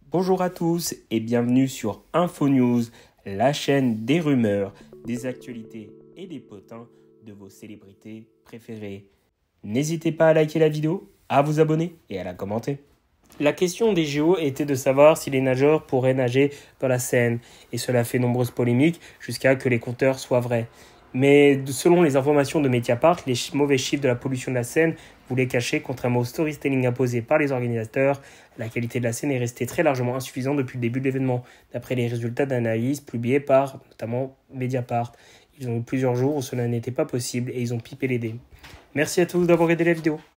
Bonjour à tous et bienvenue sur InfoNews, la chaîne des rumeurs, des actualités et des potins de vos célébrités préférées. N'hésitez pas à liker la vidéo, à vous abonner et à la commenter. La question des JO était de savoir si les nageurs pourraient nager dans la Seine et cela fait nombreuses polémiques jusqu'à que les compteurs soient vrais. Mais selon les informations de Mediapart, les mauvais chiffres de la pollution de la Seine voulaient cacher, contrairement au storytelling imposé par les organisateurs, la qualité de la Seine est restée très largement insuffisante depuis le début de l'événement, d'après les résultats d'analyse publiés par notamment Mediapart. Ils ont eu plusieurs jours où cela n'était pas possible et ils ont pipé les dés. Merci à tous d'avoir aidé la vidéo.